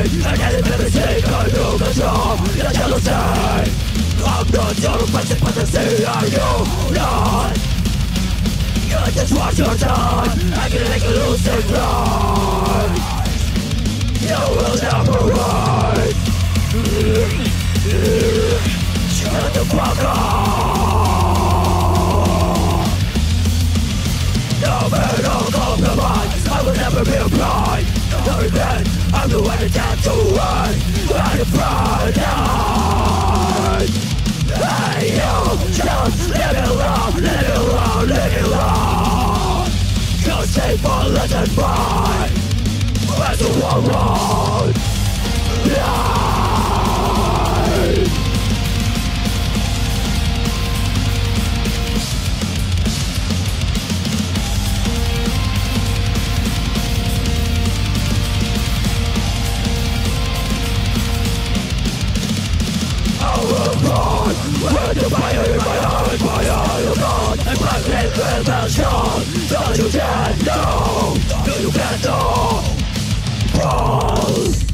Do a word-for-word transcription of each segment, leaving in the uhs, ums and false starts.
I can't never take I know control in a jealousy. I'm not your basic fantasy, I know not. You just watch your time, I can make you lose and cry. You will never ride. Shut the fuck up. No matter compromise, I will never be blind. No regret, I'm the one that can't do right. I'm the pride. Hey, you just live it alone, live it alone, live it alone. You're safe for less than mine. As a warlord. Die. With the fire in my heart, my eye of God, and my faith will melt strong. Don't you dare, no, no you can't know. Bros.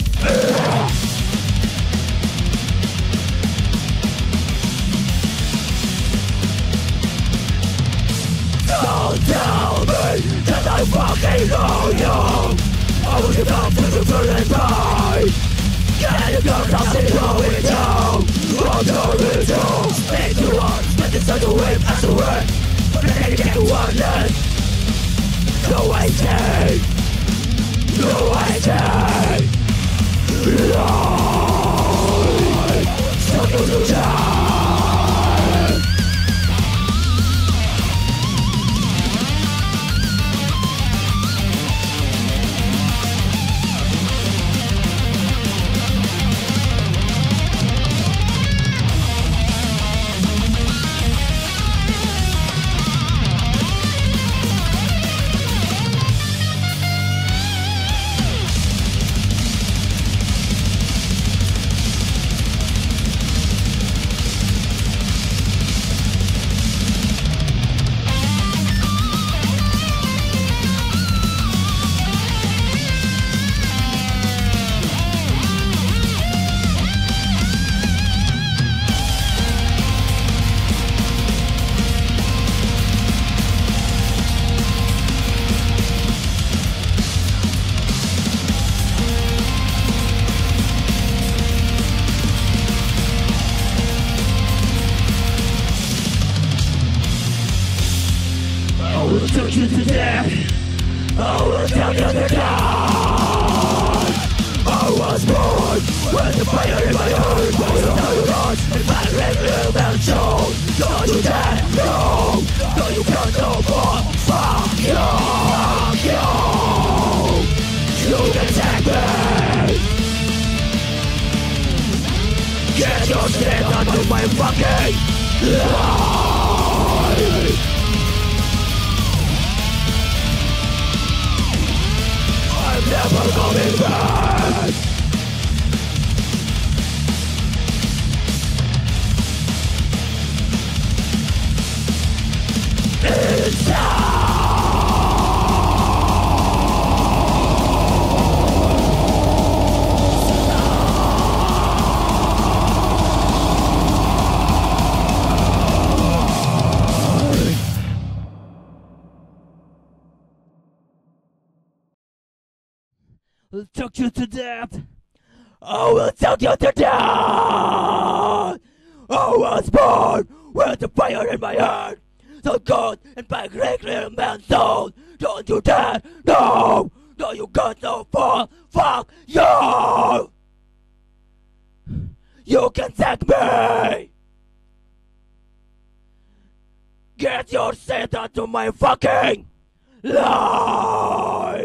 Don't tell me that I fucking know you. I will give up to the burning pride. Get it done, I'll say throw it down. I'm sorry to speak to us, but it's such a whip as a word. But I can't get one less. No waiting, no waiting. Life, something to die. I will take you to death. I will take you to death. I was born with the fire in my heart. I will tell you not if I live and show. Don't you dare, no. No, you can't go for. Fuck you. Fuck you. You can take me. Get your shit onto my fucking life. I'm never coming back. It's time. I'll talk you to death. I will talk you to death. I was born with the fire in my heart. So good and by great little man's soul. Don't you dare, no, no you got no fall. Fuck you. You can take me. Get your shit onto my fucking life.